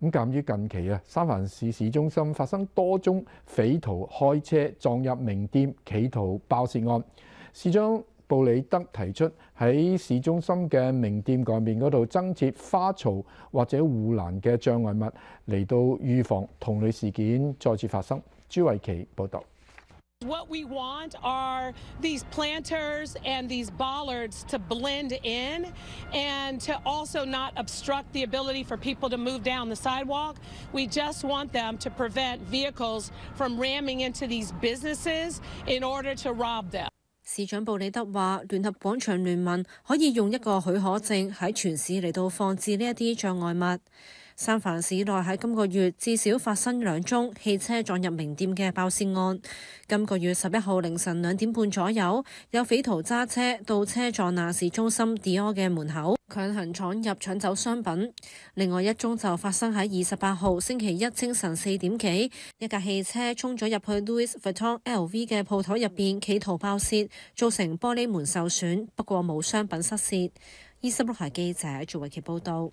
咁鑑於近期三藩市市中心發生多宗匪徒開車撞入名店企圖爆竊案，市長布里德提出喺市中心嘅名店外面嗰度增設花槽或者護欄嘅障礙物，嚟到預防同類事件再次發生。朱慧琪報導。 What we want are these planters and these bollards to blend in and to also not obstruct the ability for people to move down the sidewalk. We just want them to prevent vehicles from ramming into these businesses in order to rob them. 市長布里德話：聯合廣場聯盟可以用一個許可證喺全市嚟到放置呢一啲障礙物。三藩市內喺今個月至少發生2宗汽車撞入名店嘅爆竊案。今個月11號凌晨2點半左右，有匪徒揸車倒車撞爛市中心 Dior 嘅門口，強行闖入搶走商品。另外1宗就發生喺28號星期一清晨4點幾，一架汽車衝咗入去 Louis Vuitton LV 嘅鋪頭入邊，企圖爆竊，造成玻璃門受損，不過冇商品失竊。26台記者朱慧琪報導。